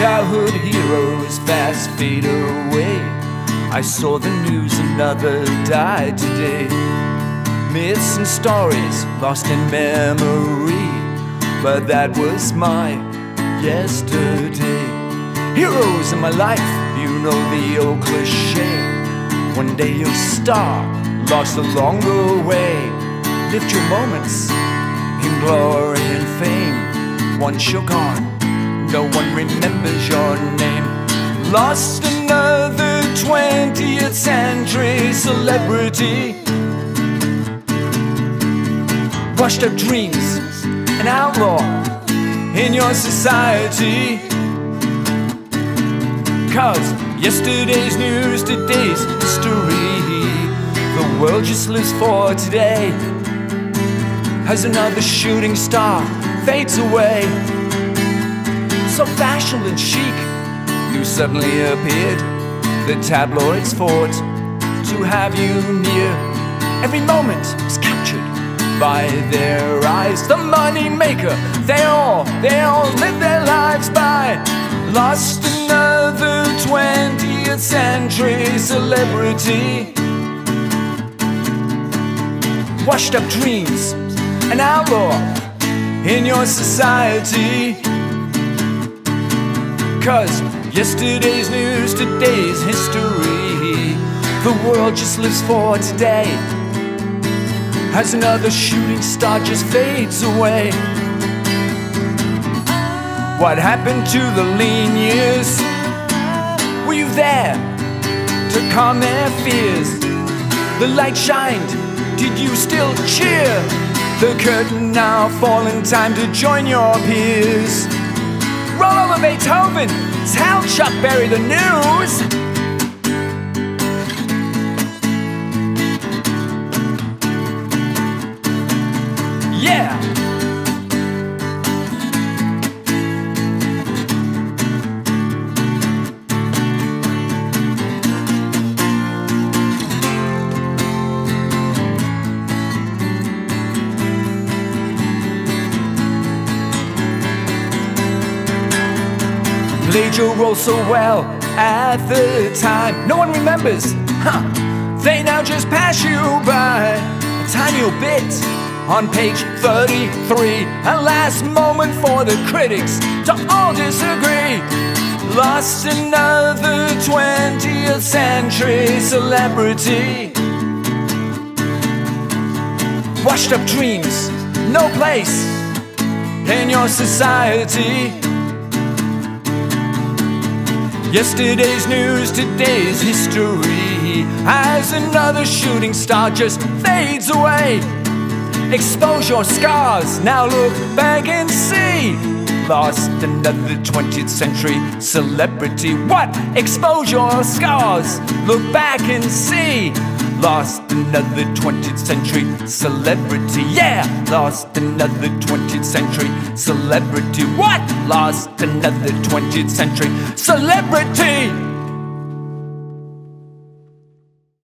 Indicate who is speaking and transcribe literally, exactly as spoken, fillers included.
Speaker 1: childhood heroes fast fade away. I saw the news, another died today. Myths and stories lost in memory, but that was my yesterday. Heroes in my life, you know the old cliche. One day you'll star, lost along the way. Lived your moments in glory and fame. One shook on, no one remembers your name. Lost another twentieth century celebrity. Washed up dreams, an outlaw in your society. Cause yesterday's news, today's history. The world just lives for today. As another shooting star fades away. So fashionable and chic, you suddenly appeared. The tabloids fought to have you near. Every moment was captured by their eyes. The money maker, they all, they all live their lives by. Lost another twentieth century celebrity. Washed up dreams, an outlaw in your society. Cause yesterday's news, today's history. The world just lives for today. As another shooting star just fades away. What happened to the lean years? Were you there to calm their fears? The light shined, did you still cheer? The curtain now falling, time to join your peers. Roll over Beethoven, tell Chuck Berry the news. Yeah! Played your role so well at the time. No one remembers, huh? They now just pass you by. A tiny bit on page thirty-three. A last moment for the critics to all disagree. Lost another twentieth century celebrity. Washed up dreams, no place in your society. Yesterday's news, today's history. As another shooting star just fades away. Expose your scars, now look back and see. Lost another twentieth century celebrity. What? Expose your scars, look back and see. Lost another twentieth century celebrity. Yeah! Lost another twentieth century celebrity. What? Lost another twentieth century celebrity.